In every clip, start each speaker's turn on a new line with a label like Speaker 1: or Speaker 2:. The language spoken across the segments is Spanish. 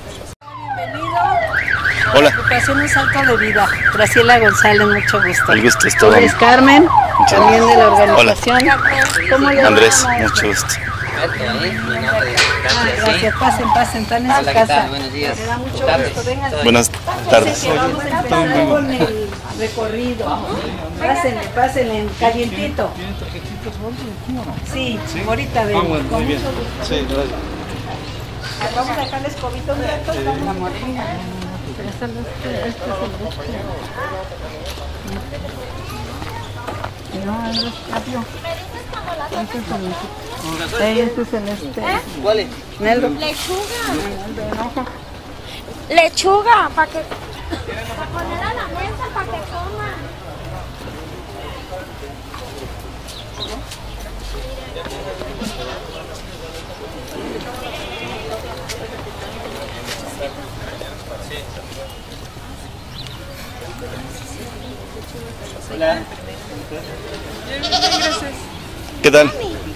Speaker 1: Bienvenido.
Speaker 2: Hola.
Speaker 1: Agrupación Un Salto de Vida. Graciela González, mucho gusto.
Speaker 2: El gusto es todo.
Speaker 1: Es Carmen, también de la organización.
Speaker 2: Hola. Andrés, mucho gusto.
Speaker 1: Gracias, pasen, están en su casa.
Speaker 3: Buenos días.
Speaker 1: Me da mucho gusto, vengan.
Speaker 2: Buenas tardes.
Speaker 1: Vamos a empezar con el recorrido. Pásenle, calientito. Sí, ahorita ven.
Speaker 2: Muy bien. Sí, gracias.
Speaker 1: Vamos a dejarles escobito un rato. La morena. No, es cambio. Este es el
Speaker 3: ¿Cuál es?
Speaker 1: Neldo.
Speaker 4: Lechuga, para poner a la mesa, para que coman.
Speaker 3: Hola.
Speaker 2: ¿Qué tal?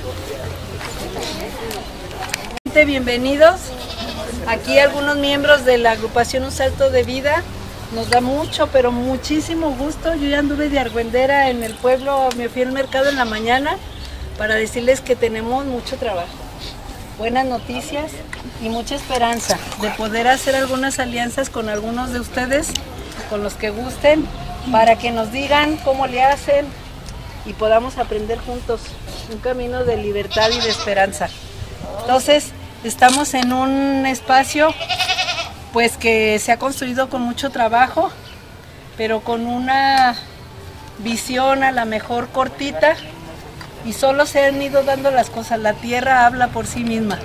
Speaker 1: Bienvenidos. Aquí algunos miembros de la agrupación Un Salto de Vida. Nos da mucho, pero muchísimo gusto. Yo ya anduve de argüendera en el pueblo, me fui al mercado en la mañana para decirles que tenemos mucho trabajo. Buenas noticias y mucha esperanza de poder hacer algunas alianzas con algunos de ustedes, con los que gusten, para que nos digan cómo le hacen y podamos aprender juntos un camino de libertad y de esperanza. Entonces, estamos en un espacio pues que se ha construido con mucho trabajo, pero con una visión a la mejor cortita, y solo se han ido dando las cosas. La tierra habla por sí misma.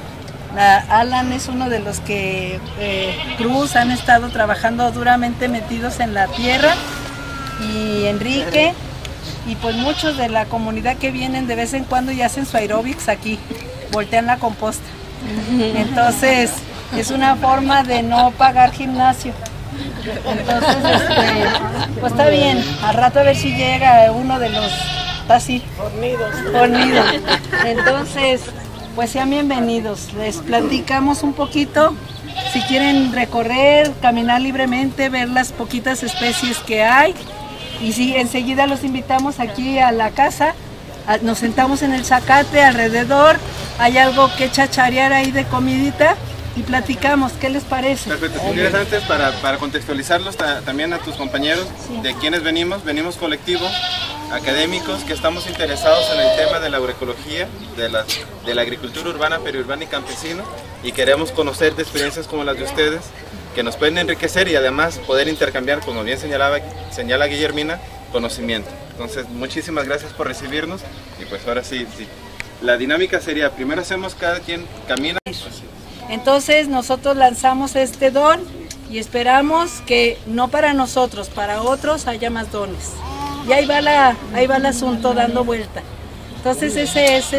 Speaker 1: Alan es uno de los que Cruz han estado trabajando duramente metidos en la tierra, y Enrique, y pues muchos de la comunidad que vienen de vez en cuando y hacen su aeróbics aquí, voltean la composta. Entonces es una forma de no pagar gimnasio. Entonces pues está bien, al rato a ver si llega uno de los así fornidos. Entonces pues sean bienvenidos, les platicamos un poquito. Si quieren recorrer, caminar libremente, ver las poquitas especies que hay, y sí, enseguida los invitamos aquí a la casa. Nos sentamos en el zacate alrededor, hay algo que chacharear ahí de comidita y platicamos. ¿Qué les parece?
Speaker 5: Perfecto. Si quieres, antes para contextualizarlos también a tus compañeros, de quienes venimos colectivos académicos que estamos interesados en el tema de la agroecología, de la agricultura urbana, periurbana y campesina, y queremos conocer de experiencias como las de ustedes, que nos pueden enriquecer y además poder intercambiar, como bien señala Guillermina, conocimiento. Entonces, muchísimas gracias por recibirnos, y pues ahora sí, la dinámica sería, primero hacemos cada quien camina.
Speaker 1: Entonces nosotros lanzamos este don y esperamos que no para nosotros, para otros haya más dones. Y ahí va el asunto dando vuelta. Entonces ese es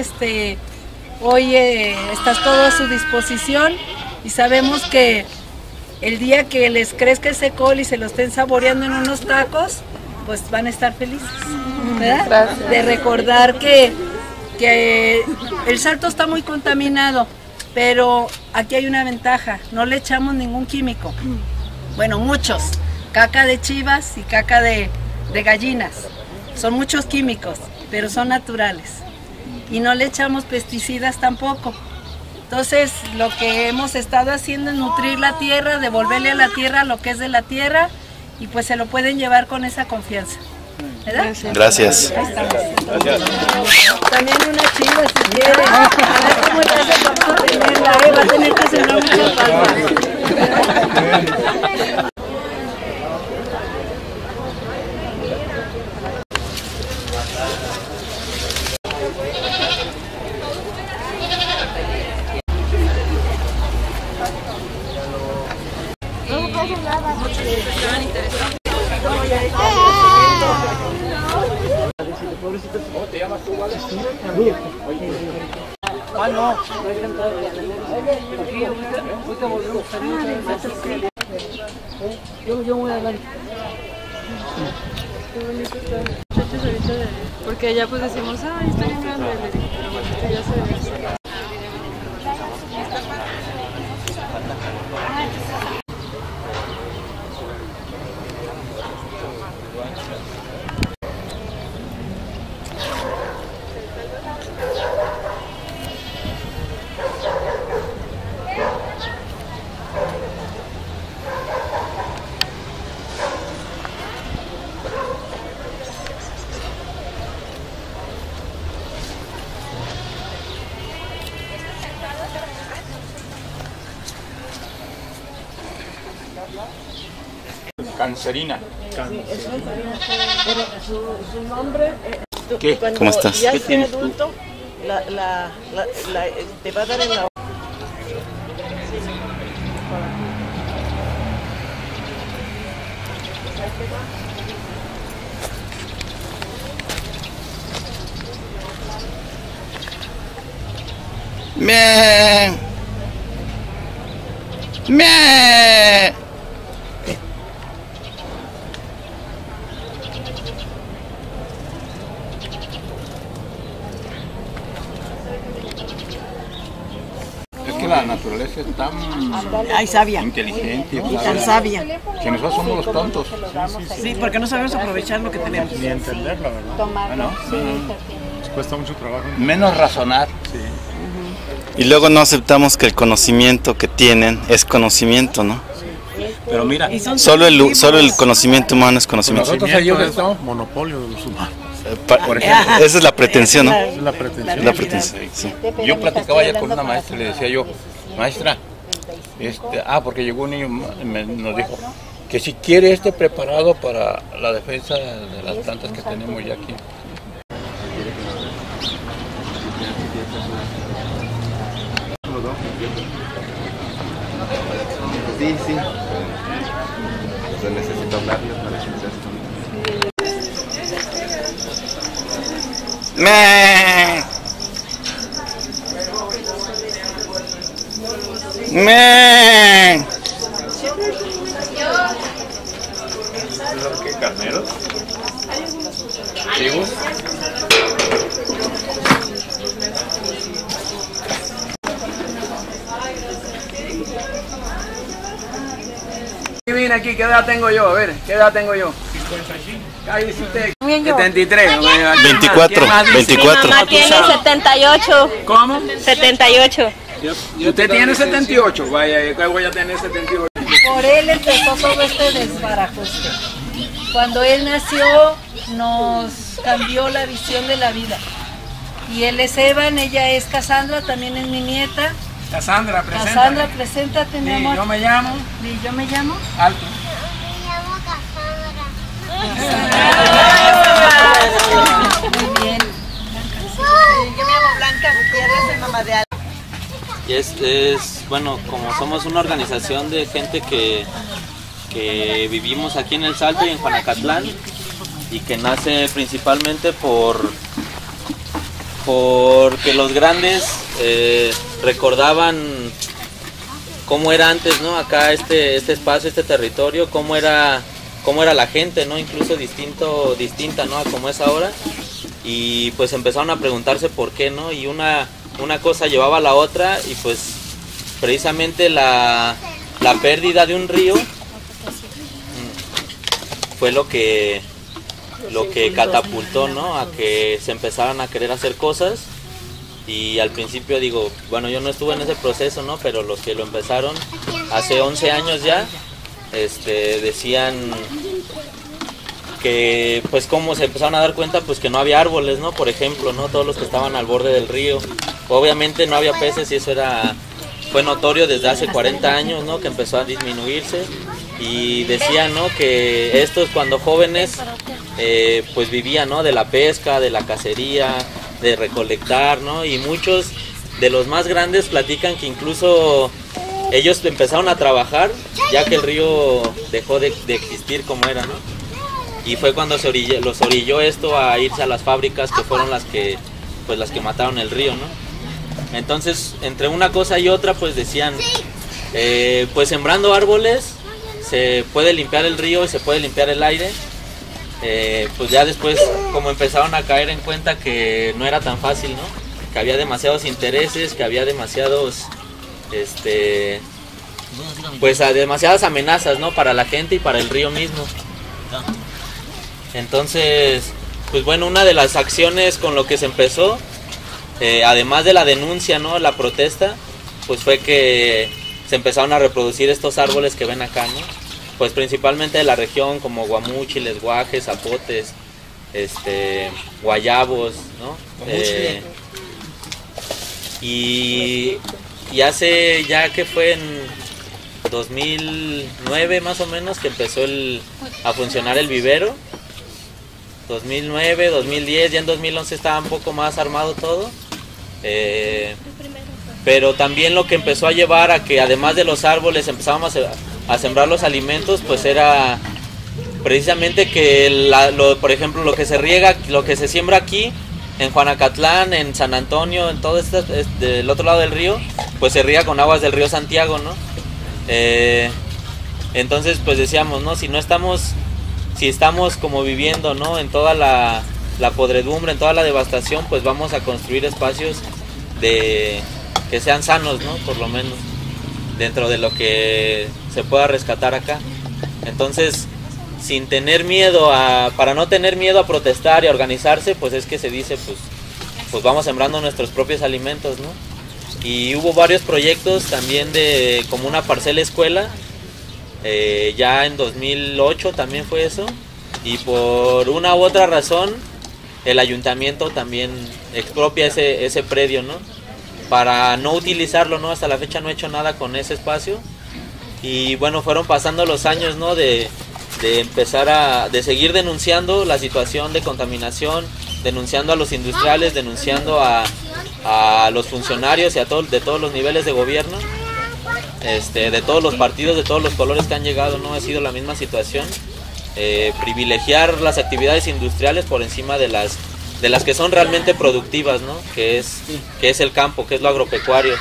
Speaker 1: hoy estás todo a su disposición, y sabemos que el día que les crezca ese col y se lo estén saboreando en unos tacos, pues van a estar felices, ¿verdad? De recordar que el Salto está muy contaminado, pero aquí hay una ventaja, no le echamos ningún químico. Bueno, muchos, caca de chivas y caca de gallinas, son muchos químicos, pero son naturales, y no le echamos pesticidas tampoco. Entonces lo que hemos estado haciendo es nutrir la tierra, devolverle a la tierra lo que es de la tierra, y pues se lo pueden llevar con esa confianza, ¿verdad?
Speaker 2: Gracias.
Speaker 1: Ahí estamos. También una chiva si quiere. A ver cómo le hace para tenerla, va a tener que sembrar muchas palmas.
Speaker 3: Ah, no, no hay que entrar. Aquí, ahorita volvemos a salir. Yo voy adelante.
Speaker 6: Qué bonito está. Muchachos ahorita porque allá pues decimos, ay, está bien grande, pero bueno, ya se ve.
Speaker 7: Cancerina.
Speaker 3: Pero su nombre...
Speaker 2: ¿Qué? ¿Cómo estás?
Speaker 3: Ya
Speaker 2: ¿Qué
Speaker 3: sea
Speaker 2: tienes tú?
Speaker 3: adulto, te va a dar en la...
Speaker 2: ¡Mie! ¡Mie!
Speaker 7: Es que la naturaleza es tan
Speaker 3: Ay, sabia.
Speaker 7: inteligente
Speaker 3: Y tan sabia.
Speaker 7: que nosotros somos los tontos.
Speaker 3: Sí, porque no sabemos aprovechar lo que tenemos.
Speaker 8: Ni entenderla, ¿verdad?
Speaker 2: Bueno,
Speaker 8: Nos cuesta mucho trabajo.
Speaker 2: menos razonar. Y luego no aceptamos que el conocimiento que tienen es conocimiento, ¿no?
Speaker 7: Pero mira,
Speaker 2: Solo el conocimiento humano es conocimiento.
Speaker 7: nosotros ahí
Speaker 8: Conocimiento es monopolio de los humanos.
Speaker 2: Por ejemplo, esa es la pretensión, ¿no?
Speaker 8: Es la pretensión.
Speaker 2: Es la pretensión, sí.
Speaker 7: yo platicaba ya con una maestra y le decía yo, maestra, porque llegó un niño, nos dijo que si quiere preparado para la defensa de las plantas que tenemos ya aquí.
Speaker 5: Sí, sí. Entonces necesito hablarles para que ustedes
Speaker 2: ¡Me! ¡Me!
Speaker 7: ¿Qué carneros? ¿Tribus?
Speaker 9: Mira aquí, ¿qué edad tengo yo? A ver, ¿qué edad tengo yo? 73.
Speaker 2: 24, 24.
Speaker 4: Mi mamá tiene 78.
Speaker 9: ¿Cómo?
Speaker 4: 78.
Speaker 9: Y usted tiene 78. Vaya, yo voy a tener 78.
Speaker 1: Por él empezó todo este desbarajuste. Cuando él nació nos cambió la visión de la vida. Y él es Evan, ella es Cassandra, también es mi nieta.
Speaker 9: Cassandra, preséntate.
Speaker 1: Cassandra, preséntate, mi amor.
Speaker 9: Yo me llamo.
Speaker 1: Y yo me llamo.
Speaker 9: Alto.
Speaker 1: Muy bien.
Speaker 3: Yo me llamo Blanca Gutiérrez, soy mamá de Alba.
Speaker 10: Y bueno, como somos una organización de gente que vivimos aquí en El Salto y en Juanacatlán y que nace principalmente porque los grandes recordaban cómo era antes, ¿no? Acá este espacio, este territorio, cómo era la gente, ¿no? Incluso distinta, ¿no? A cómo es ahora. Y pues empezaron a preguntarse por qué, ¿no? Y una cosa llevaba a la otra y pues precisamente la pérdida de un río fue lo que catapultó, ¿no? A que se empezaran a querer hacer cosas. Y al principio digo, bueno, yo no estuve en ese proceso, ¿no? Pero los que lo empezaron hace 11 años ya, decían que pues como se empezaron a dar cuenta pues que no había árboles, ¿no? Por ejemplo, ¿no? Todos los que estaban al borde del río. Obviamente no había peces y eso fue notorio desde hace 40 años, ¿no? Que empezó a disminuirse. Y decían, ¿no? Que estos cuando jóvenes pues vivían, ¿no? De la pesca, de la cacería, de recolectar, ¿no? Y muchos de los más grandes platican que incluso ellos empezaron a trabajar ya que el río dejó de existir como era, ¿no? Y fue cuando los orilló esto a irse a las fábricas que fueron las que mataron el río, ¿no? Entonces, entre una cosa y otra, pues decían, pues sembrando árboles se puede limpiar el río y se puede limpiar el aire. Pues ya después, como empezaron a caer en cuenta que no era tan fácil, ¿no? Que había demasiados intereses, que había demasiados, pues demasiadas amenazas, ¿no? Para la gente y para el río mismo. Entonces, pues bueno, una de las acciones con lo que se empezó, además de la denuncia, ¿no? La protesta, pues fue que se empezaron a reproducir estos árboles que ven acá, ¿no? Pues principalmente de la región, como guamúchiles, guajes, zapotes, guayabos, ¿no? Y hace ya que fue 2009 más o menos que empezó a funcionar el vivero. 2009, 2010, ya en 2011 estaba un poco más armado todo. Pero también lo que empezó a llevar a que además de los árboles empezábamos a sembrar los alimentos, pues era precisamente que por ejemplo lo que se riega, lo que se siembra aquí en Juanacatlán, en San Antonio, en todo del otro lado del río, pues se riega con aguas del río Santiago, ¿no? Entonces pues decíamos, ¿no? Si estamos como viviendo, ¿no? En toda la podredumbre, en toda la devastación, pues vamos a construir espacios que sean sanos, ¿no? Por lo menos dentro de lo que se pueda rescatar acá. Entonces, sin tener miedo para no tener miedo a protestar y a organizarse, pues es que se dice, pues vamos sembrando nuestros propios alimentos, ¿no? Y hubo varios proyectos también como una parcela escuela, ya en 2008 también fue eso, y por una u otra razón el ayuntamiento también expropia ese predio, ¿no? Para no utilizarlo, ¿no? Hasta la fecha no he hecho nada con ese espacio. Y bueno, fueron pasando los años, ¿no? De seguir denunciando la situación de contaminación, denunciando a los industriales, denunciando a los funcionarios y de todos los niveles de gobierno, de todos los partidos, de todos los colores que han llegado, ¿no? Ha sido la misma situación. Privilegiar las actividades industriales por encima de las que son realmente productivas, ¿no? Que es el campo, que es lo agropecuario.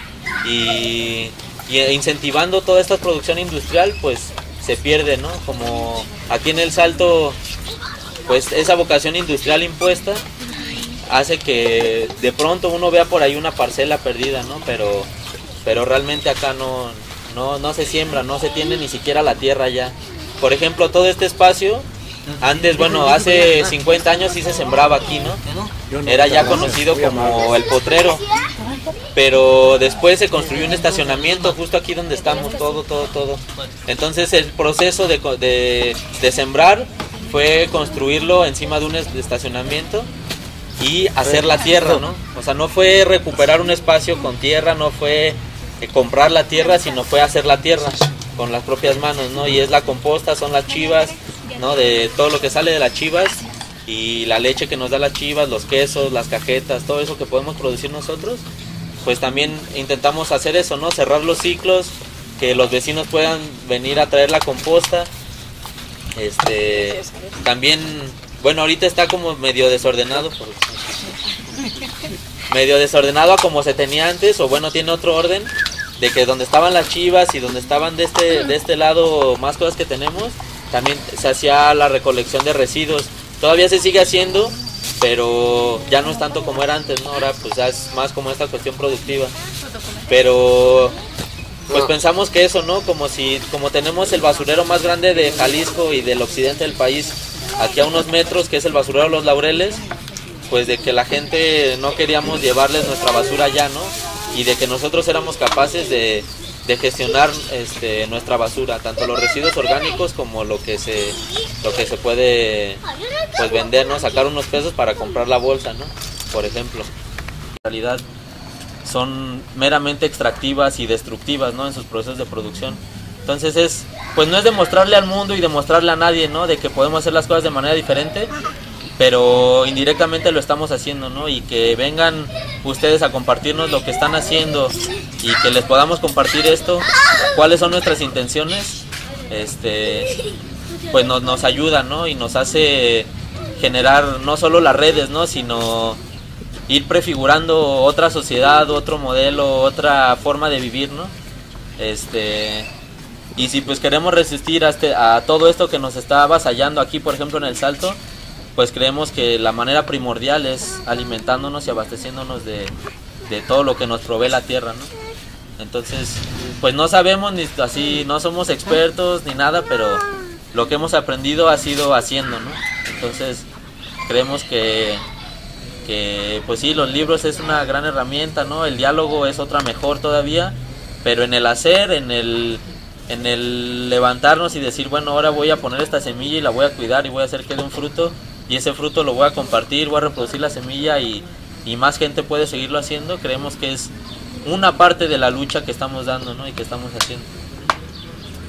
Speaker 10: Y incentivando toda esta producción industrial, pues se pierde, ¿no? Como aquí en El Salto, pues esa vocación industrial impuesta hace que de pronto uno vea por ahí una parcela perdida, ¿no? Pero realmente acá no se siembra, no se tiene ni siquiera la tierra ya. Por ejemplo, todo este espacio, antes, bueno, hace 50 años sí se sembraba aquí, ¿no? Era ya conocido como el potrero, pero después se construyó un estacionamiento justo aquí donde estamos, todo. Entonces el proceso de sembrar fue construirlo encima de un estacionamiento y hacer la tierra, ¿no? O sea, no fue recuperar un espacio con tierra, no fue comprar la tierra, sino fue hacer la tierra con las propias manos, ¿no? Y es la composta, son las chivas, ¿no? De todo lo que sale de las chivas y la leche que nos da las chivas, los quesos, las cajetas, todo eso que podemos producir nosotros, pues también intentamos hacer eso, ¿no? Cerrar los ciclos, que los vecinos puedan venir a traer la composta. También, bueno, ahorita está como medio desordenado, a como se tenía antes, o bueno, tiene otro orden, de que donde estaban las chivas y donde estaban de este lado más cosas que tenemos, también se hacía la recolección de residuos. Todavía se sigue haciendo, pero ya no es tanto como era antes, ¿no? Ahora pues ya es más como esta cuestión productiva. Pero pues pensamos que eso, ¿no? Como tenemos el basurero más grande de Jalisco y del occidente del país, aquí a unos metros, que es el basurero Los Laureles, pues de que la gente no queríamos llevarles nuestra basura allá, ¿no? Y de que nosotros éramos capaces de gestionar nuestra basura, tanto los residuos orgánicos como lo que se puede pues vender, ¿no? Sacar unos pesos para comprar la bolsa, ¿no? Por ejemplo. En realidad son meramente extractivas y destructivas, ¿no? En sus procesos de producción. Entonces pues no es demostrarle al mundo y demostrarle a nadie, ¿no? De que podemos hacer las cosas de manera diferente, pero indirectamente lo estamos haciendo, ¿no? Y que vengan ustedes a compartirnos lo que están haciendo y que les podamos compartir esto, cuáles son nuestras intenciones, pues nos ayuda, ¿no? Y nos hace generar no solo las redes, ¿no? Sino ir prefigurando otra sociedad, otro modelo, otra forma de vivir, ¿no? Y si pues queremos resistir a todo esto que nos está avasallando aquí, por ejemplo en El Salto, pues creemos que la manera primordial es alimentándonos y abasteciéndonos de todo lo que nos provee la tierra, ¿no? Entonces, pues no sabemos ni así, no somos expertos ni nada, pero lo que hemos aprendido ha sido haciendo, ¿no? Entonces, creemos que pues sí, los libros es una gran herramienta, ¿no? El diálogo es otra mejor todavía, pero en el hacer, en el levantarnos y decir, bueno, ahora voy a poner esta semilla y la voy a cuidar y voy a hacer que dé un fruto, y ese fruto lo voy a compartir, voy a reproducir la semilla y más gente puede seguirlo haciendo, creemos que es una parte de la lucha que estamos dando, ¿no? Y que estamos haciendo.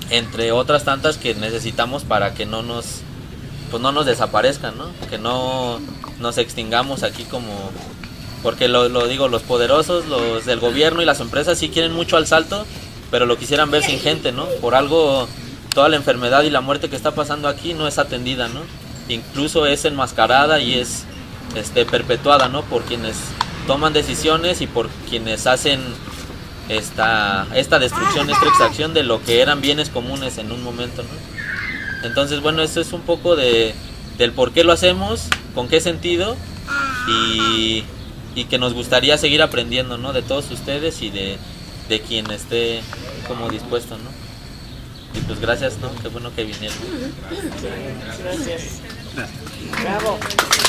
Speaker 10: entre otras tantas que necesitamos para que no nos desaparezcan, ¿no? Que no nos extingamos aquí como... Porque lo digo, los poderosos, los del gobierno y las empresas sí quieren mucho al Salto, pero lo quisieran ver sin gente, ¿no? Por algo, toda la enfermedad y la muerte que está pasando aquí no es atendida, ¿no? Incluso es enmascarada y es perpetuada, ¿no? Por quienes toman decisiones y por quienes hacen esta destrucción, esta extracción de lo que eran bienes comunes en un momento, ¿no? Entonces, bueno, eso es un poco del por qué lo hacemos, con qué sentido y que nos gustaría seguir aprendiendo, ¿no? De todos ustedes y de quien esté como dispuesto, ¿no? Y pues gracias, ¿no? Qué bueno que vinieron.
Speaker 1: Gracias. Bravo.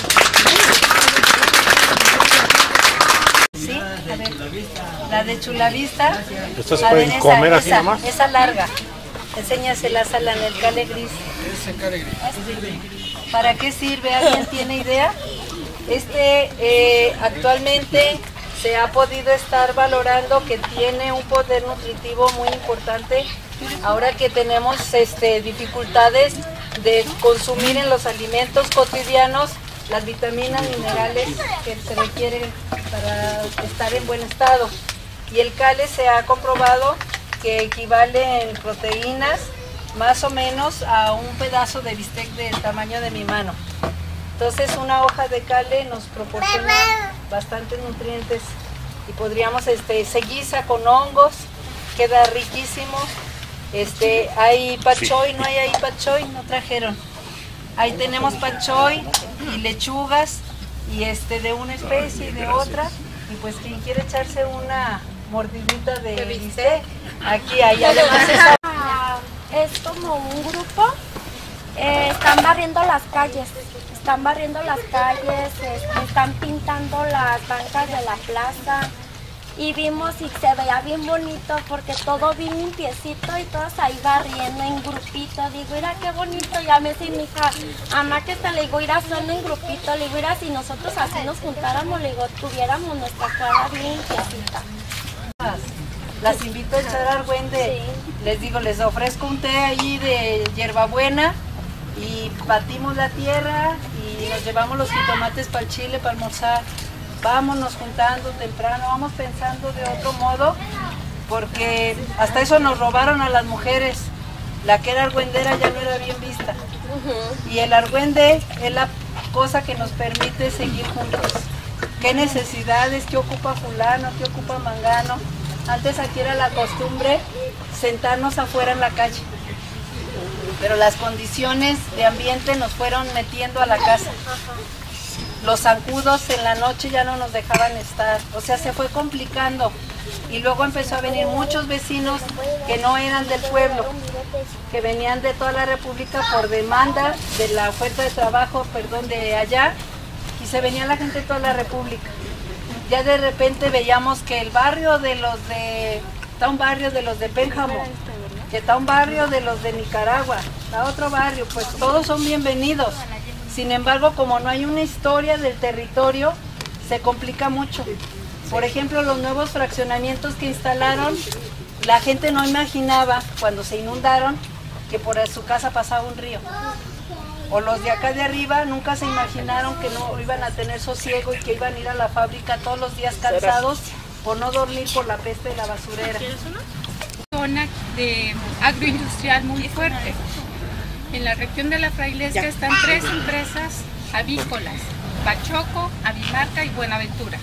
Speaker 1: Sí, a ver, la de Chulavista.
Speaker 8: ¿Estas se pueden comer así nomás?
Speaker 1: Esa larga. Enséñasela a la en el cale gris.
Speaker 9: Ese cale gris.
Speaker 1: ¿Para qué sirve? ¿Alguien tiene idea? Actualmente se ha podido estar valorando que tiene un poder nutritivo muy importante ahora que tenemos dificultades de consumir en los alimentos cotidianos las vitaminas, minerales que se requieren para estar en buen estado. Y el cale se ha comprobado que equivale en proteínas más o menos a un pedazo de bistec del tamaño de mi mano. Entonces una hoja de cale nos proporciona bastantes nutrientes y podríamos, se guisa con hongos, queda riquísimo. Hay pachoy, no hay ahí pachoy, no trajeron. Ahí tenemos pachoy y lechugas y de una especie y de otra. Y pues quien quiere echarse una mordidita de bistec, aquí hay además esa...
Speaker 4: Es como un grupo, están barriendo las calles. Están pintando las bancas de la plaza y vimos y se veía bien bonito porque todo bien limpiecito y todos ahí barriendo en grupito. Digo, mira qué bonito, ya me dice mi hija, mamá que está, le digo, ir haciendo en grupito, le digo, mira si nosotros así nos juntáramos, le digo, tuviéramos nuestra cara bien limpiecita.
Speaker 1: Las invito a echar argüende, sí. Les digo, les ofrezco un té ahí de hierbabuena y batimos la tierra y nos llevamos los jitomates para el chile, para almorzar. Vámonos juntando temprano, vamos pensando de otro modo, porque hasta eso nos robaron a las mujeres. La que era argüendera ya no era bien vista. Y el argüende es la cosa que nos permite seguir juntos. ¿Qué necesidades? ¿Qué ocupa fulano? ¿Qué ocupa mangano? Antes aquí era la costumbre sentarnos afuera en la calle. Pero las condiciones de ambiente nos fueron metiendo a la casa. Los zancudos en la noche ya no nos dejaban estar, o sea, se fue complicando. Y luego empezó a venir muchos vecinos que no eran del pueblo, que venían de toda la república por demanda de la oferta de trabajo, de allá, y se venía la gente de toda la república. Ya de repente veíamos que el barrio de los de, está un barrio de los de Pénjamo, que está un barrio de los de Nicaragua, está otro barrio, pues todos son bienvenidos. Sin embargo, como no hay una historia del territorio, se complica mucho. Por ejemplo, los nuevos fraccionamientos que instalaron, la gente no imaginaba, cuando se inundaron, que por su casa pasaba un río. O los de acá de arriba nunca se imaginaron que no iban a tener sosiego y que iban a ir a la fábrica todos los días cansados por no dormir por la peste de la basurera.
Speaker 11: Zona de agroindustrial muy fuerte. En la región de la Frailesca están 3 empresas avícolas: Pachoco, Avimarca y Buenaventura.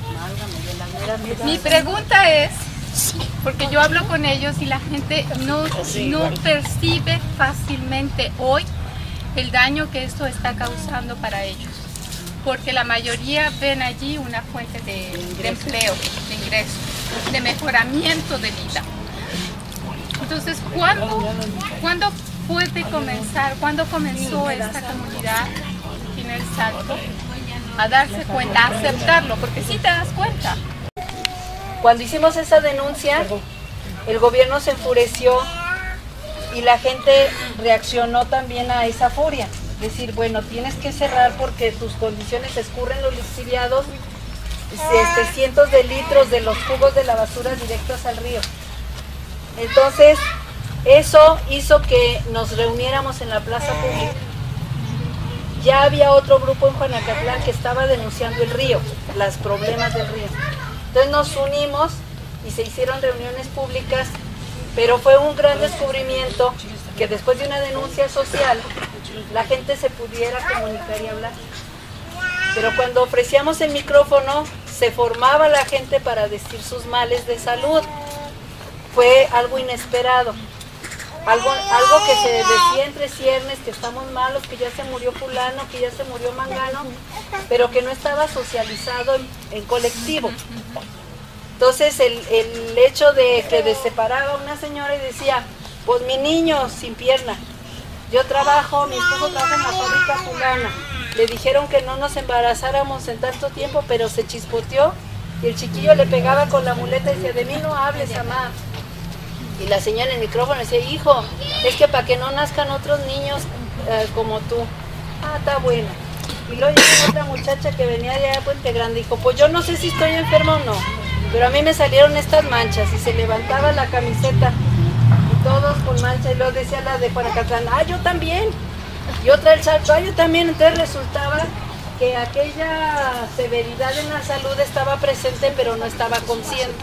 Speaker 11: Mi pregunta es, porque yo hablo con ellos y la gente no percibe fácilmente hoy el daño que esto está causando para ellos, porque la mayoría ven allí una fuente de empleo, de ingreso, de mejoramiento de vida. Entonces, ¿cuándo puede comenzar, cuándo comenzó esta comunidad en El Salto a darse cuenta, a aceptarlo? Porque sí te das cuenta.
Speaker 1: Cuando hicimos esa denuncia, el gobierno se enfureció y la gente reaccionó también a esa furia. Decir, bueno, tienes que cerrar porque tus condiciones escurren los lixiviados, cientos de litros de los cubos de la basura directos al río. Entonces, Eso hizo que nos reuniéramos en la plaza pública. Ya había otro grupo en Juanacatlán que estaba denunciando el río, los problemas del río. Entonces nos unimos y se hicieron reuniones públicas, pero fue un gran descubrimiento que después de una denuncia social, la gente se pudiera comunicar y hablar. Pero cuando ofrecíamos el micrófono, se formaba la gente para decir sus males de salud. Fue algo inesperado. Algo que se decía entre ciernes, que estamos malos, que ya se murió fulano, que ya se murió mangano, pero que no estaba socializado en colectivo. Entonces el hecho de que separaba una señora y decía, pues mi niño sin pierna, yo trabajo, mi esposo trabaja en la fábrica fulana, le dijeron que no nos embarazáramos en tanto tiempo, pero se chispoteó y el chiquillo le pegaba con la muleta y decía, de mí no hables, mamá. Y la señora en el micrófono decía, hijo, es que para que no nazcan otros niños como tú. Ah, está bueno. Y luego llegó otra muchacha que venía de allá de Puente Grande y dijo, pues yo no sé si estoy enferma o no, pero a mí me salieron estas manchas, y se levantaba la camiseta y todos con mancha, y luego decía la de Juanacatlán, ah, yo también. Y otra el salto, ah, yo también. Entonces resultaba que aquella severidad en la salud estaba presente, pero no estaba consciente.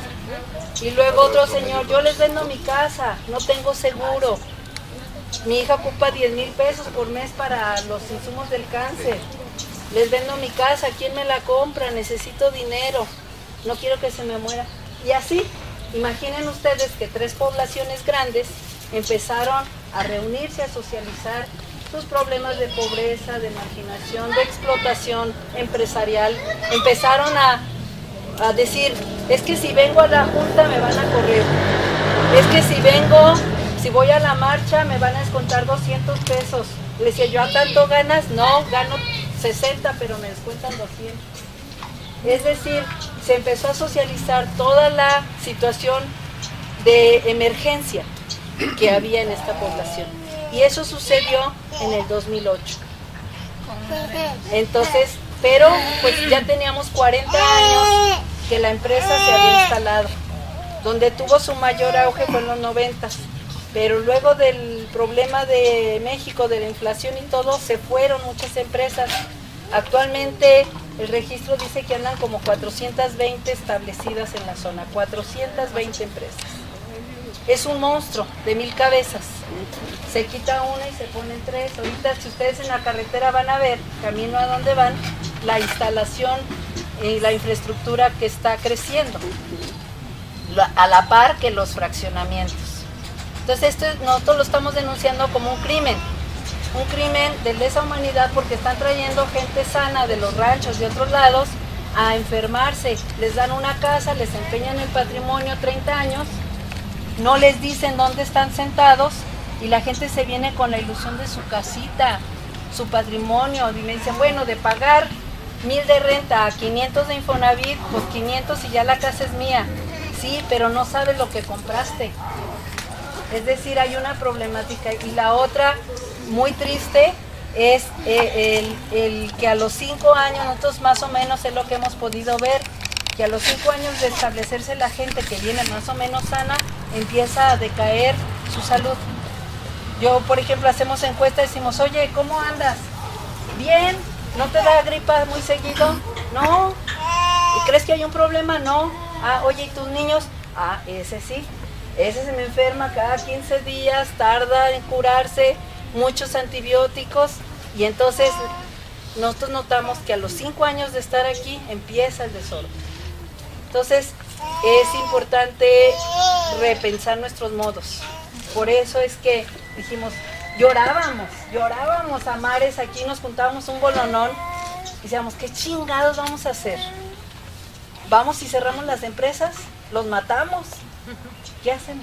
Speaker 1: Y luego otro señor, yo les vendo mi casa, no tengo seguro. Mi hija ocupa 10,000 pesos por mes para los insumos del cáncer. Les vendo mi casa, ¿quién me la compra? Necesito dinero, no quiero que se me muera. Y así, imaginen ustedes que 3 poblaciones grandes empezaron a reunirse, a socializar sus problemas de pobreza, de marginación, de explotación empresarial. Empezaron a decir, es que si vengo a la junta me van a correr, es que si voy a la marcha me van a descontar 200 pesos. Le decía yo, ¿a tanto ganas? No, gano 60, pero me descuentan 200. Es decir, se empezó a socializar toda la situación de emergencia que había en esta población. Y eso sucedió en el 2008. Entonces, pero pues ya teníamos 40 años que la empresa se había instalado. Donde tuvo su mayor auge fue en los 90, pero luego del problema de México, de la inflación y todo, se fueron muchas empresas. Actualmente el registro dice que andan como 420 establecidas en la zona, 420 empresas. Es un monstruo de 1000 cabezas. Se quita una y se ponen 3. Ahorita si ustedes en la carretera van a ver, camino a donde van, la instalación y la infraestructura que está creciendo, a la par que los fraccionamientos. Entonces nosotros lo estamos denunciando como un crimen de lesa humanidad, porque están trayendo gente sana de los ranchos de otros lados a enfermarse. Les dan una casa, les empeñan el patrimonio 30 años, no les dicen dónde están sentados y la gente se viene con la ilusión de su casita, su patrimonio, y me dicen, bueno, de pagar 1000 de renta a 500 de Infonavit, pues 500 y ya la casa es mía. Sí, pero no sabes lo que compraste. Es decir, hay una problemática. Y la otra, muy triste, es el que a los 5 años, nosotros más o menos es lo que hemos podido ver, que a los 5 años de establecerse la gente que viene más o menos sana, empieza a decaer su salud. Yo, por ejemplo, hacemos encuestas y decimos, oye, ¿cómo andas? Bien. ¿No te da gripa muy seguido? No. ¿Y crees que hay un problema? No. Ah, oye, ¿y tus niños? Ah, ese sí. Ese se me enferma cada 15 días, tarda en curarse, muchos antibióticos. Y entonces nosotros notamos que a los 5 años de estar aquí empieza el desorden. Entonces es importante repensar nuestros modos. Por eso es que dijimos, llorábamos a mares, aquí nos juntábamos un bolonón y decíamos, ¿qué chingados vamos a hacer? ¿Vamos y cerramos las empresas? ¿Los matamos? ¿Qué hacemos?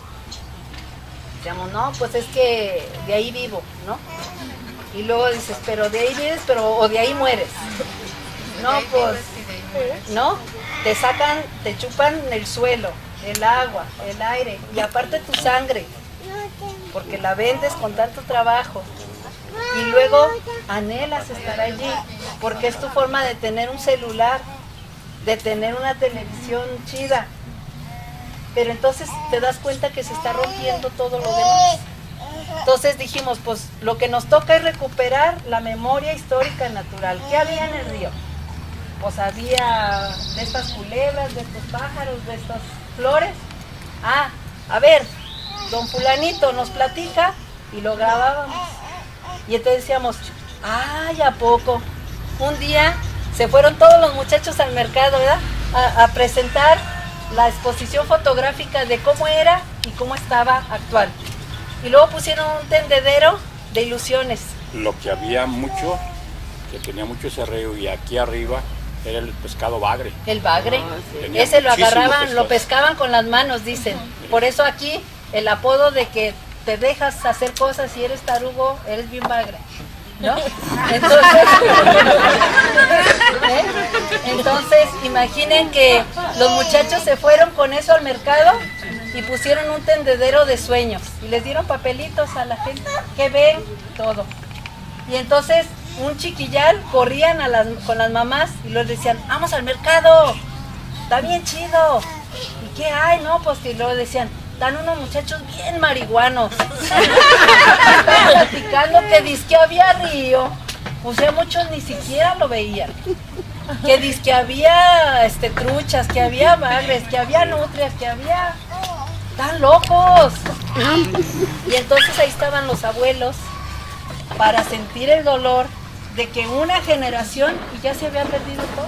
Speaker 1: Decíamos, no, pues es que de ahí vivo, ¿no? Y luego dices, pero de ahí vives, o de ahí mueres. No, pues, ¿no? Te sacan, te chupan el suelo, el agua, el aire, y aparte tu sangre, porque la vendes con tanto trabajo. Y luego anhelas estar allí, porque es tu forma de tener un celular, de tener una televisión chida. pero entonces te das cuenta que se está rompiendo todo lo demás. Entonces dijimos, pues lo que nos toca es recuperar la memoria histórica natural. ¿Qué había en el río? Pues había de estas culebras, de estos pájaros, de estas flores. Ah, a ver, don fulanito nos platica y lo grabábamos. Y entonces decíamos, ay, ¿a poco? Un día se fueron todos los muchachos al mercado, ¿verdad? A presentar la exposición fotográfica de cómo era y cómo estaba actual. Y luego pusieron un tendedero de ilusiones.
Speaker 8: Lo que había mucho, que tenía mucho ese río, y aquí arriba era el pescado bagre.
Speaker 1: El bagre,
Speaker 8: Tenía
Speaker 1: ese lo
Speaker 8: muchísimo
Speaker 1: agarraban,
Speaker 8: pescado.
Speaker 1: lo pescaban con las manos, dicen. Por eso aquí el apodo de que te dejas hacer cosas y eres tarugo, eres bien bagre, ¿no? Entonces, imaginen que los muchachos se fueron con eso al mercado y pusieron un tendedero de sueños y les dieron papelitos a la gente que ven todo. Y entonces un chiquillal corrían con las mamás y les decían, vamos al mercado, está bien chido. ¿Y qué hay? No, pues que luego decían, están unos muchachos bien marihuanos. Estaban platicando que dizque había río, o sea, muchos ni siquiera lo veían. Que dizque había truchas, que había bagres, que había nutrias, que había... ¡Están locos! Y entonces ahí estaban los abuelos para sentir el dolor de que una generación y ya se había perdido todo.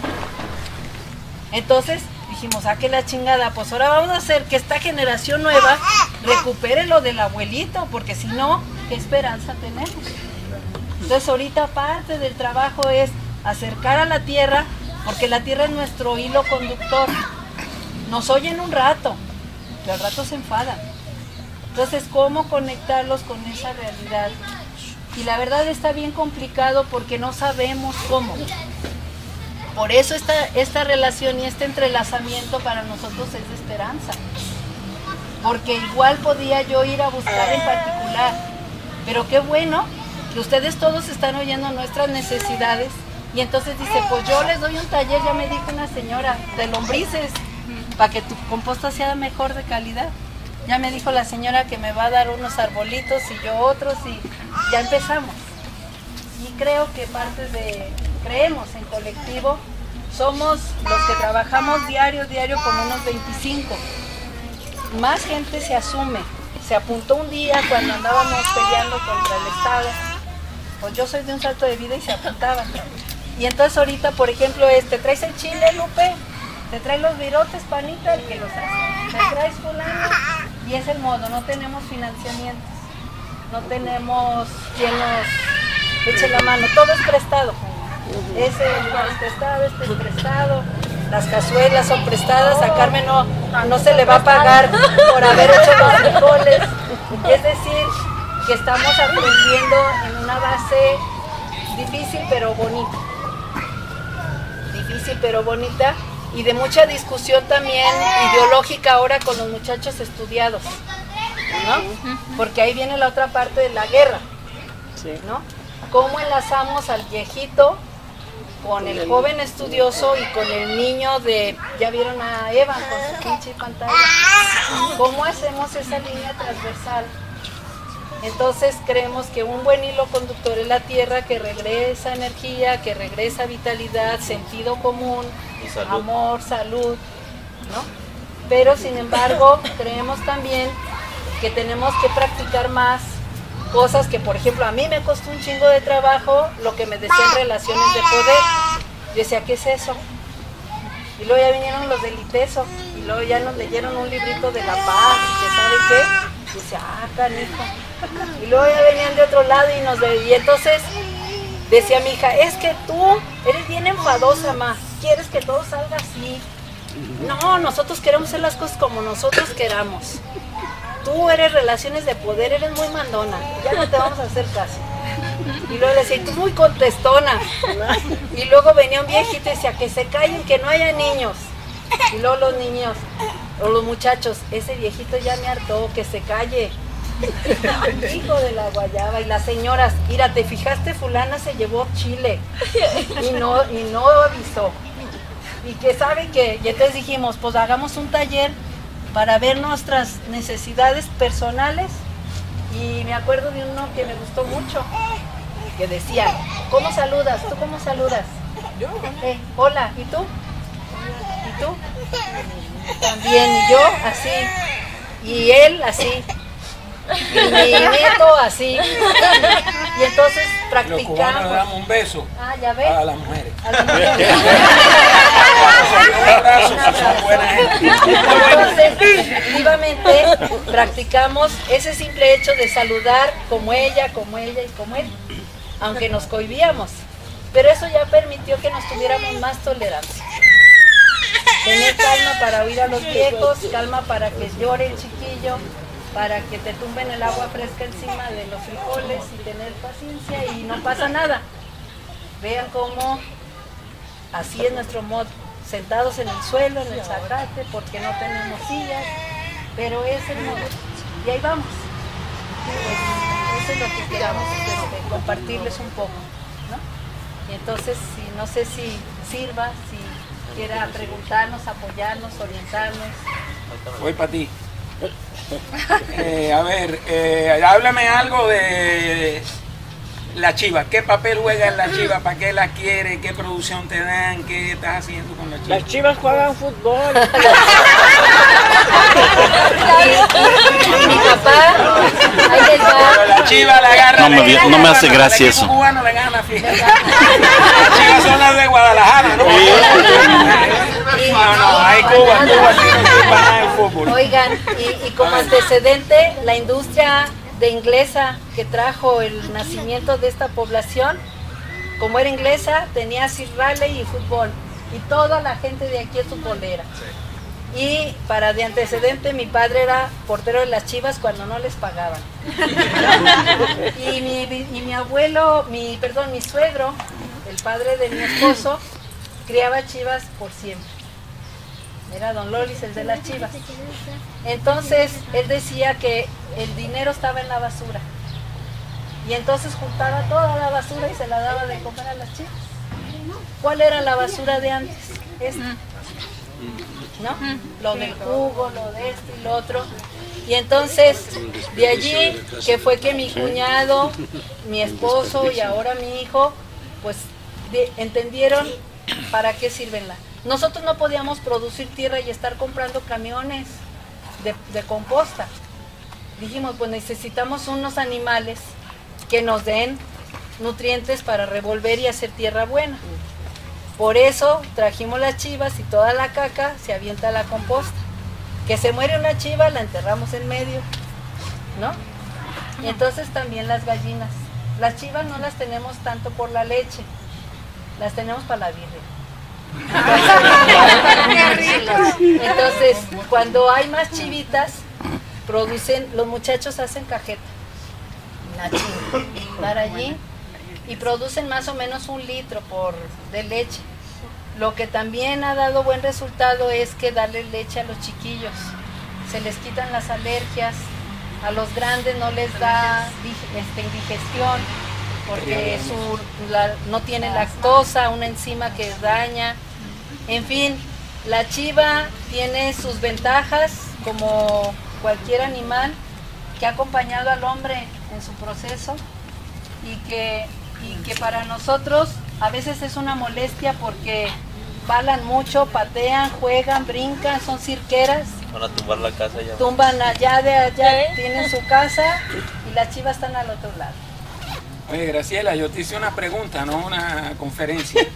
Speaker 1: Entonces dijimos, que la chingada, pues ahora vamos a hacer que esta generación nueva recupere lo del abuelito, porque si no, ¿qué esperanza tenemos? Entonces ahorita parte del trabajo es acercar a la tierra, porque la tierra es nuestro hilo conductor. Nos oyen un rato, pero al rato se enfadan. Entonces, ¿cómo conectarlos con esa realidad? Y la verdad está bien complicado porque no sabemos cómo. Por eso esta relación y este entrelazamiento para nosotros es de esperanza. Porque igual podía yo ir a buscar en particular. Pero qué bueno que ustedes todos están oyendo nuestras necesidades. Y entonces dice, pues yo les doy un taller, ya me dijo una señora, de lombrices, para que tu composta sea mejor de calidad. Ya me dijo la señora que me va a dar unos arbolitos y yo otros y ya empezamos. Y creo que creemos en colectivo, somos los que trabajamos diario como unos 25. Más gente se asume, se apuntó un día cuando andábamos peleando contra el Estado. Pues yo soy de un Salto de Vida y se apuntaban. Y entonces ahorita, por ejemplo, ¿te traes el chile, Lupe? ¿Te traes los virotes, Panita? El que los hace. ¿Te traes fulano? Y es el modo, no tenemos financiamientos, no tenemos quien nos eche la mano, todo es prestado. Ese es prestado, este es prestado, las cazuelas son prestadas, a Carmen no se le va a pagar por haber hecho los frijoles. Es decir, que estamos aprendiendo en una base difícil pero bonita. Difícil pero bonita. Y de mucha discusión también ideológica ahora con los muchachos estudiados, ¿no? Porque ahí viene la otra parte de la guerra, ¿no? ¿Cómo enlazamos al viejito con el joven estudioso y con el niño de... Ya vieron a Evan con su pinche pantalla. ¿Cómo hacemos esa línea transversal? Entonces creemos que un buen hilo conductor es la tierra, que regresa energía, que regresa vitalidad, sentido común, salud. Amor, salud, ¿no? Pero sin embargo creemos también que tenemos que practicar más cosas que, por ejemplo, a mí me costó un chingo de trabajo lo que me decían relaciones de poder. Yo decía, ¿qué es eso? Y luego ya vinieron los del ITESO y luego ya nos leyeron un librito de la paz, que sabe qué, y dice, canijo. Y luego ya venían de otro lado y entonces decía mi hija, es que tú eres bien enfadosa, ma, quieres que todo salga así. No, nosotros queremos hacer las cosas como nosotros queramos. Tú eres relaciones de poder, eres muy mandona, ya no te vamos a hacer caso. Y luego le decía, tú muy contestona. Y luego venía un viejito y decía, que se callen, que no haya niños. Y luego los niños, o los muchachos, ese viejito ya me hartó, que se calle. Hijo de la guayaba. Y las señoras, mira, ¿te fijaste? Fulana se llevó chile y no avisó. Y que sabe que, y entonces dijimos, pues hagamos un taller para ver nuestras necesidades personales. Y me acuerdo de uno que me gustó mucho, que decía, ¿cómo saludas? ¿Tú cómo saludas? Yo. Hola, ¿y tú? ¿Y tú? También, y yo así, y él así, y mi nieto así. Y entonces practicamos.
Speaker 9: Los cubanos le damos un beso
Speaker 1: ya ves.
Speaker 9: a las mujeres.
Speaker 1: A las mujeres.
Speaker 9: Un abrazo, que son buena gente.
Speaker 1: Entonces, efectivamente, practicamos ese simple hecho de saludar como ella y como él, aunque nos cohibíamos. Pero eso ya permitió que nos tuviéramos más tolerancia. Tener calma para oír a los viejos, calma para que llore el chiquillo, para que te tumben el agua fresca encima de los frijoles y tener paciencia y no pasa nada. Vean cómo así es nuestro modo, sentados en el suelo, en el zacate, porque no tenemos sillas, pero es el modo. Y ahí vamos. Pues, eso es lo que queramos compartirles un poco, ¿no? Y entonces, no sé si sirva, si quiera preguntarnos, apoyarnos, orientarnos.
Speaker 9: Voy para ti. A ver, háblame algo de la chiva. ¿Qué papel juega en la chiva? ¿Para qué la quiere? ¿Qué producción te dan? ¿Qué estás haciendo con la chiva?
Speaker 3: Las chivas juegan fútbol.
Speaker 1: Mi papá, ahí les va.
Speaker 9: La chiva la agarra.
Speaker 2: No me hace gracia eso.
Speaker 9: El equipo cubano le gana, fíjate. Las chivas son las de Guadalajara, ¿no? No, hay Cuba tiene para el fútbol.
Speaker 1: Oigan, y como antecedente, la industria de inglesa que trajo el nacimiento de esta población, como era inglesa, tenía Sir Raleigh y fútbol, y toda la gente de aquí es futbolera. Y para de antecedente, mi padre era portero de las Chivas cuando no les pagaban. Y mi abuelo, mi suegro, el padre de mi esposo, criaba chivas por siempre. Era don Lolis, el de las chivas. Entonces, él decía que el dinero estaba en la basura. Y entonces juntaba toda la basura y se la daba de comer a las chivas. ¿Cuál era la basura de antes? Esta. ¿No? Lo del jugo, lo de esto y lo otro. Y entonces, de allí, que fue que mi cuñado, mi esposo y ahora mi hijo, pues entendieron para qué sirven la. Nosotros no podíamos producir tierra y estar comprando camiones de composta. Dijimos, pues necesitamos unos animales que nos den nutrientes para revolver y hacer tierra buena. Por eso trajimos las chivas y toda la caca se avienta a la composta. Que se muere una chiva, la enterramos en medio, ¿no? Y entonces también las gallinas. Las chivas no las tenemos tanto por la leche, las tenemos para la birria. Entonces, cuando hay más chivitas, los muchachos hacen cajeta para allí y producen más o menos 1 litro de leche. Lo que también ha dado buen resultado es que darle leche a los chiquillos, se les quitan las alergias, a los grandes no les da indigestión porque no tiene lactosa, una enzima que daña. En fin, la chiva tiene sus ventajas como cualquier animal que ha acompañado al hombre en su proceso y que para nosotros a veces es una molestia porque balan mucho, patean, juegan, brincan, son cirqueras.
Speaker 10: Van a tumbar la casa ya.
Speaker 1: Tumban allá de allá, tienen su casa y las chivas están al otro lado.
Speaker 9: Oye, Graciela, yo te hice una pregunta, no una conferencia.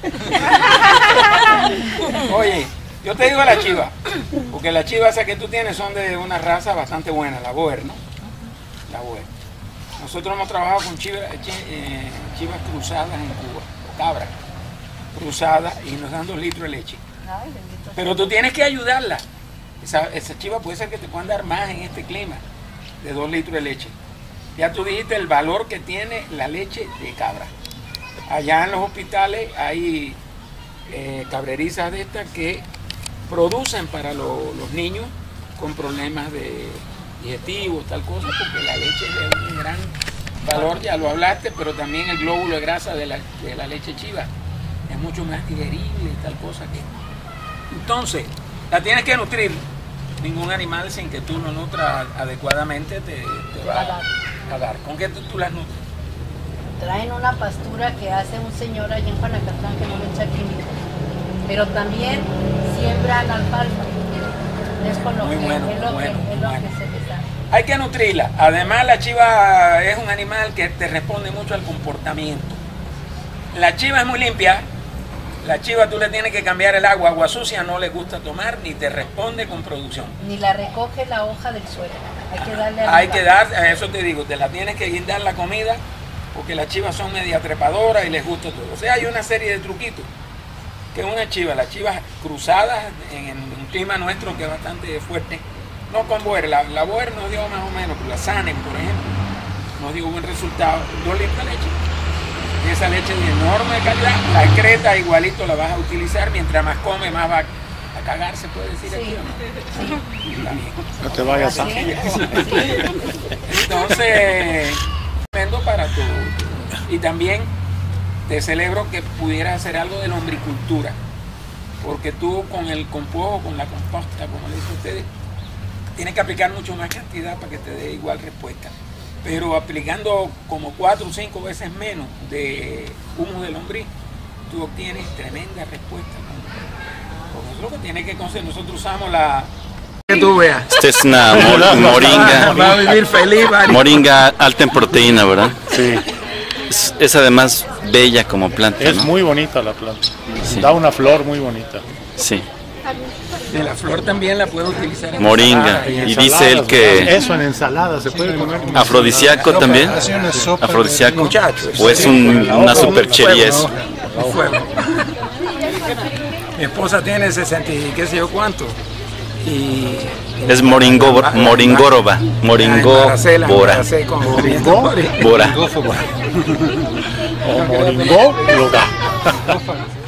Speaker 9: Oye, yo te digo la chiva, porque las chivas que tú tienes son de una raza bastante buena, la Boer, ¿no? La Boer. Nosotros hemos trabajado con chivas cruzadas en Cuba, o cabras cruzadas, y nos dan 2 litros de leche. Pero tú tienes que ayudarla. Esa chiva puede ser que te puedan dar más en este clima, de 2 litros de leche. Ya tú dijiste el valor que tiene la leche de cabra. Allá en los hospitales hay cabrerizas de estas que producen para los niños con problemas digestivos, tal cosa, porque la leche es de un gran valor, ya lo hablaste, pero también el glóbulo de grasa de la leche chiva es mucho más digerible, tal cosa que. Entonces, la tienes que nutrir. ningún animal sin que tú lo nutras adecuadamente te va a dar. ¿Con qué tú las nutres?
Speaker 1: Traen una pastura que hace un señor allá en Juanacatlán que no le echa químicos, pero también siembran alfalfa. Es con lo
Speaker 9: Muy
Speaker 1: que,
Speaker 9: bueno,
Speaker 1: es lo
Speaker 9: bueno,
Speaker 1: que se les da.
Speaker 9: Hay que nutrirla. Además, la chiva es un animal que te responde mucho al comportamiento. La chiva es muy limpia. La chiva tú le tienes que cambiar el agua sucia, no le gusta tomar, ni te responde con producción.
Speaker 1: Ni la recoge la hoja del suelo. Hay que darle
Speaker 9: Hay que dar, eso te digo, te la tienes que guindar la comida, porque las chivas son media trepadoras y les gusta todo. O sea, hay una serie de truquitos. Que una chiva, las chivas cruzadas en un clima nuestro que es bastante fuerte, no con boer, la boer nos dio más o menos, la Sanen, por ejemplo, nos dio buen resultado, 2 litros de leche. Y esa leche de enorme calidad, la excreta igualito la vas a utilizar, mientras más come, más va a cagar, se puede decir aquí, ¿o no? Sí.
Speaker 8: No te vayas a...
Speaker 9: Entonces, tremendo para todo. Y también te celebro que pudieras hacer algo de lombricultura, porque tú con el compost, con la composta, como le dicen ustedes, tienes que aplicar mucho más cantidad para que te dé igual respuesta. Pero aplicando como 4 o 5 veces menos de humus de lombriz, tú obtienes tremenda respuesta. Porque eso es lo que tienes que conseguir. Nosotros usamos la... Que tú veas.
Speaker 2: Esta es una moringa.
Speaker 9: Va a vivir feliz, Mario.
Speaker 2: Moringa alta en proteína, ¿verdad? Sí. Es además bella como planta,
Speaker 8: Es
Speaker 2: ¿no?
Speaker 8: muy bonita la planta.
Speaker 2: Sí.
Speaker 8: Da una flor muy bonita.
Speaker 2: Sí.
Speaker 9: De la flor también la puedo utilizar en
Speaker 2: Moringa. Y dice él que...
Speaker 8: Eso en ensalada se puede comer.
Speaker 2: ¿Afrodisíaco también? ¿Afrodisíaco? ¿O es una superchería eso?
Speaker 9: Mi esposa tiene 60 y qué sé yo cuánto. Y
Speaker 2: Es moringóbora. Moringóbora.
Speaker 9: Moringóbora.
Speaker 2: Bora.
Speaker 8: O moringóloga.